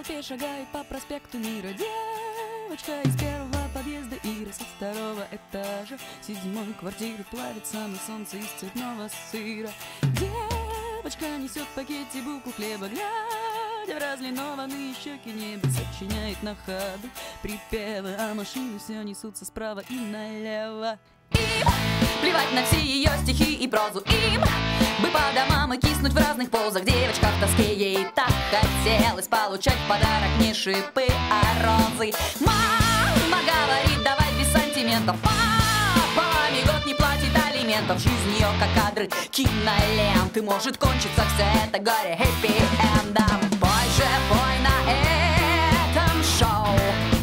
толпе шагает по проспекту Мира девочка из первого подъезда Ира со второго этажа седьмой квартиры плавится на солнце из цветного сыра. Девочка несет в пакете булку хлеба, глядя в разлинованные щеки неба, сочиняет на ходу припевы, а машины все несутся справа и налево. Им плевать на все ее стихи и прозу, им бы по домам и киснуть в разных позах. Девочка в тоске, ей так хотелось получать в подарок не шипы, а розы. Мама говорит, давай без сантиментов, папа год не платит алиментов. Жизнь ее как кадры киноленты, может кончиться все это горе хэппи-эндом. Пой же, пой на этом шоу,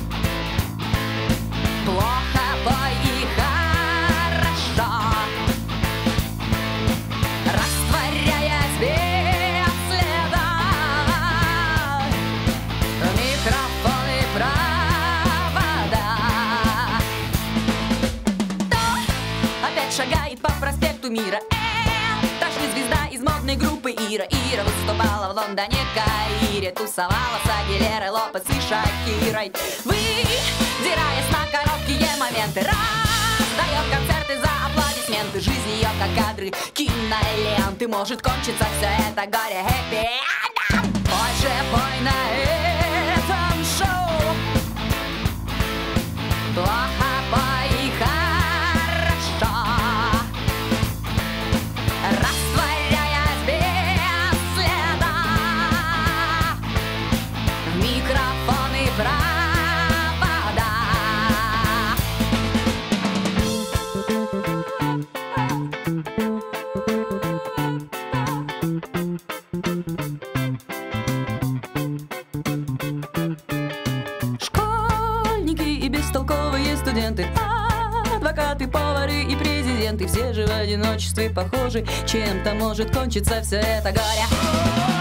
плохо пой и хорошо, растворяясь без следа. Микрофон и провода. Кто опять шагает по проспекту Мира? Это ж не звезда из модной группы Ира. Ира выступала в Лондоне, Каире, тусовала с Агилерой, Лопес и Шакирой, выдираясь на короткие моменты, раздает концерты за аплодисменты. Жизнь ее как кадры киноленты, может кончиться все это горе хэппи-эндом. Пой же, пой на этом шоу, плохо пой и хорошо, растворяясь без следа. Микрофон и провода. Школьники и бестолковые студенты, адвокаты, повары и президенты, все же в одиночестве похожи. Чем-то может кончиться все это горе.